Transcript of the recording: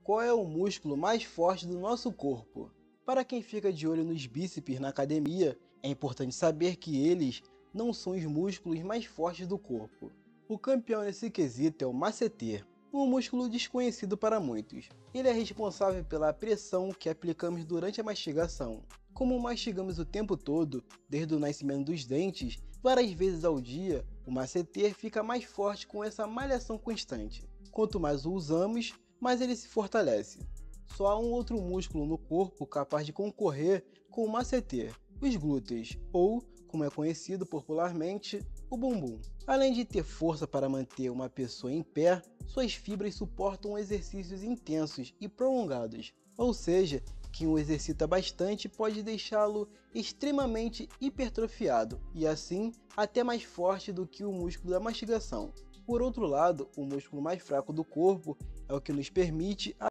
qual é o músculo mais forte do nosso corpo. Para quem fica de olho nos bíceps na academia, é importante saber que eles não são os músculos mais fortes do corpo. O campeão nesse quesito é o masseter, um músculo desconhecido para muitos. Ele é responsável pela pressão que aplicamos durante a mastigação. Como mastigamos o tempo todo, desde o nascimento dos dentes, várias vezes ao dia, o masseter fica mais forte com essa malhação constante. Quanto mais o usamos, mais ele se fortalece. Só há um outro músculo no corpo capaz de concorrer com o masseter, os glúteos, ou, como é conhecido popularmente, o bumbum. Além de ter força para manter uma pessoa em pé, suas fibras suportam exercícios intensos e prolongados, ou seja, quem o exercita bastante pode deixá-lo extremamente hipertrofiado e assim até mais forte do que o músculo da mastigação. Por outro lado, o músculo mais fraco do corpo é o que nos permite